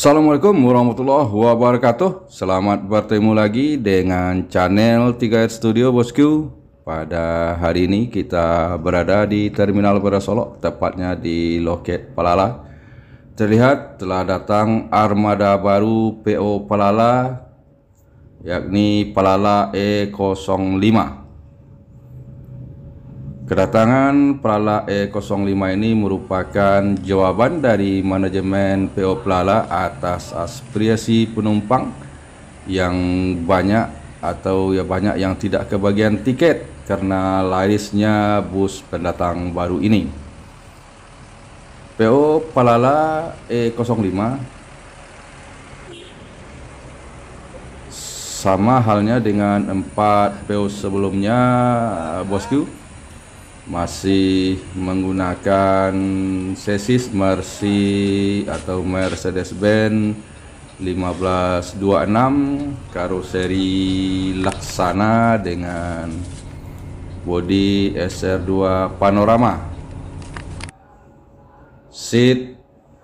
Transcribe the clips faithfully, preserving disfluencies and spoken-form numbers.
Assalamualaikum warahmatullahi wabarakatuh. Selamat bertemu lagi dengan channel tiga R Studio bosku. Pada hari ini kita berada di Terminal Beras Solok, tepatnya di loket Palala. Terlihat telah datang armada baru P O Palala, yakni Palala E nol lima. Kedatangan Palala E nol lima ini merupakan jawaban dari manajemen P O Palala atas aspirasi penumpang yang banyak atau ya banyak yang tidak kebagian tiket karena larisnya bus pendatang baru ini. P O Palala E nol lima sama halnya dengan empat P O sebelumnya, bosku, masih menggunakan chassis Mercy atau Mercedes-Benz lima belas dua puluh enam, karoseri Laksana dengan bodi S R dua Panorama. Seat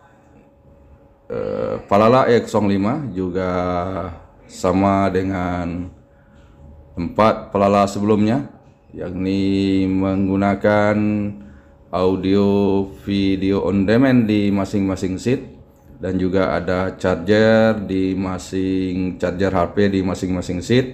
eh, Palala E nol lima juga sama dengan empat Palala sebelumnya, yakni menggunakan audio video on demand di masing-masing seat, dan juga ada charger di masing charger H P di masing-masing seat.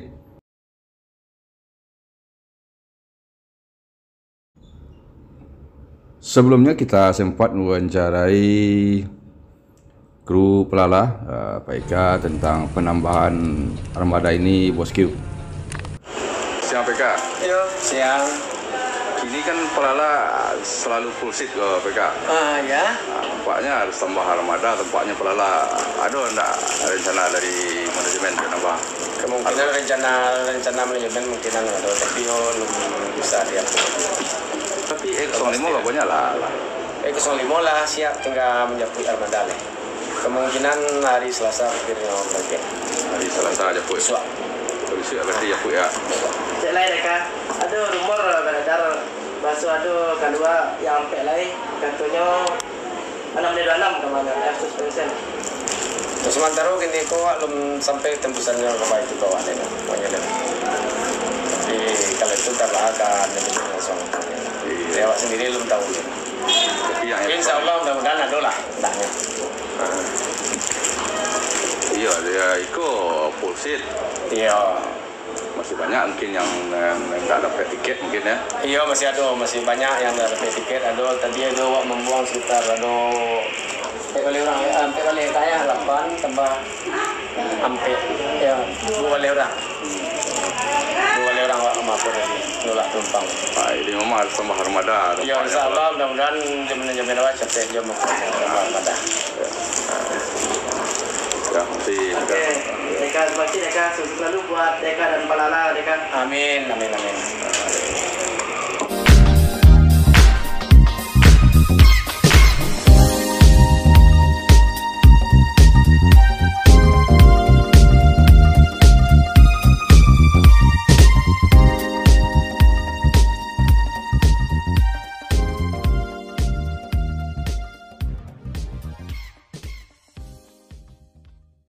Sebelumnya kita sempat mewawancarai kru Palala, uh, Pak Eka, tentang penambahan armada ini, bosku. Siang P K. Yo, siang. Ini kan Palala selalu full seat ke P K. Ah ya. Nah, nampaknya harus tambah armada, tempatnya Palala. Ada enggak rencana dari manajemen penambah? Kemungkinan rencana rencana manajemen mungkin ada, tapi yo belum bisa diatur. Tapi E nol lima gak banyak lah. E nol lima lah siap, tinggal menjemput armada leh. Kemungkinan hari Selasa mungkin yang bagian. Hari Selasa aja pun. Suap. Polisi berarti ya pun ya. Cek lain dekat. Ada rumor beredar bahwa ada kedua yang sampai lain katanya enam dua enam kemana air suspension. Terus sementara gini kok belum sampai tembusannya ke bawah itu kau ada kan, banyak ada. Jadi kalau itu tambah akan lebih langsung. Saya sendiri belum tahu. Tapi yang Insya Allah mudah-mudahan ada lah entahnya. Iya, dia ikut full seat. Iya. Masih banyak mungkin yang nggak dapat tiket mungkin ya. Iya, masih ada, masih banyak yang nggak dapat tiket. Ada tadi ada wak membuang sekitar ada empat kali orang, empat kali kaya delapan tambah hampir ya dua kali orang, dua kali orang wak mampu lagi nolak tumpang. Nah, ini memang harus tambah armada. Iya, insya Allah mudah-mudahan jaman-jaman awal capek jam armada. Ya, nanti. Oke, Deka terima kasih Deka, sukses selalu buat Deka dan Palala Deka. Amin, amin, amin.